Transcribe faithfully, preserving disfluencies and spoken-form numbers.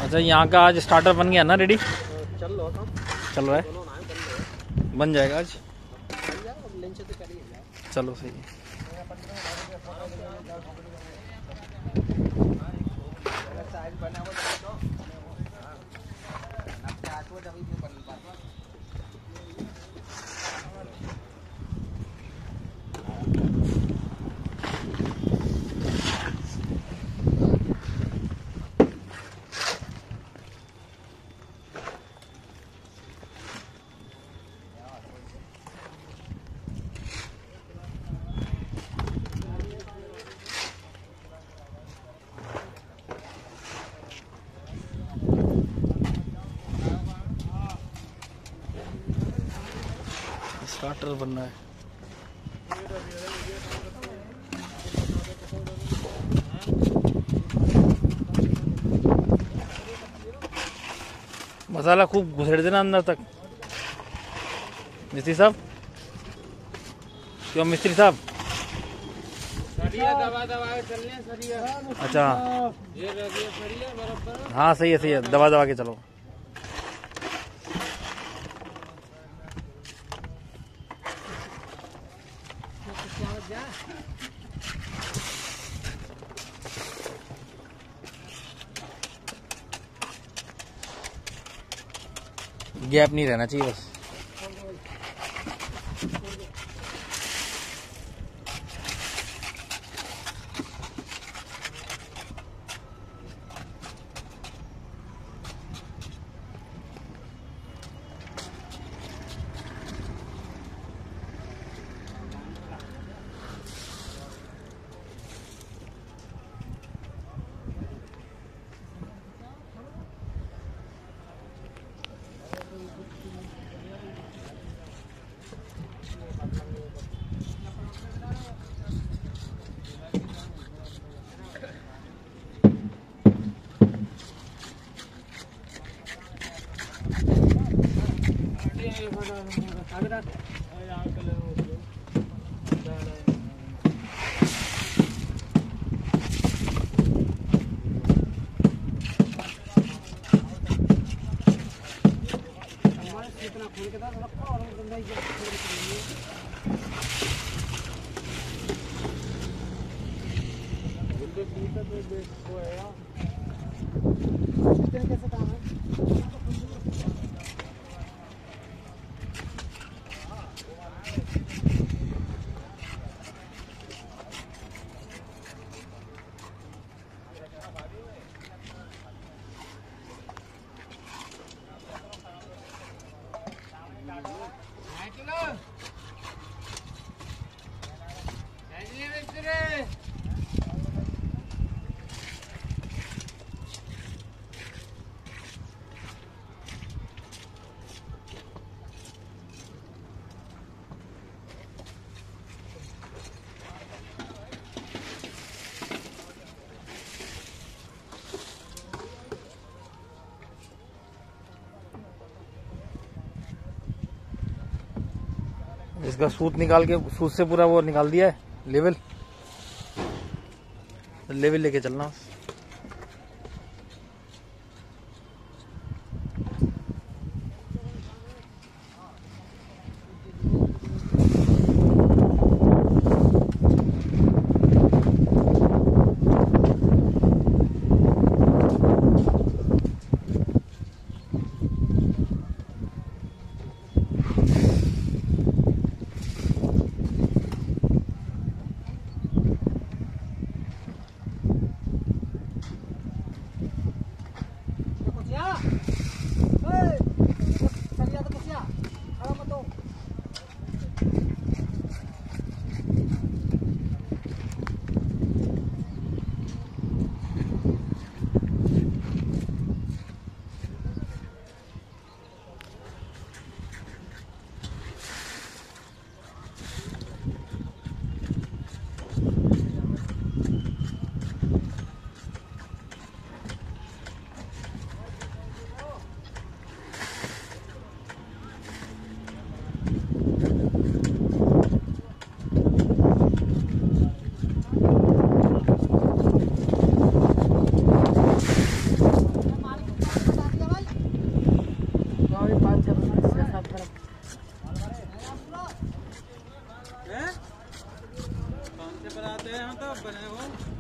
अच्छा, यहाँ का आज स्टार्टर बन गया ना, रेडी चल रहा काम चल रहा है, बन जाएगा आज। चलो सही है। स्टार्टर बनना है। मसाला खूब घुसेड़ देना अंदर तक। मिस्त्री साहब, क्यों मिस्त्री साहब? सरिया दबा दबा के चलने सरिया। अच्छा, ये रह गया सरिया बराबर। हाँ सही है, सही है, दबा दबा के चलो। गैप नहीं रहना चाहिए बस। इसका सूत निकाल के, सूत से पूरा वो निकाल दिया है, लेवल लेवल लेके चलना। पाँच छः सात तरफ कौन से पर आते हैं हम तो बने हो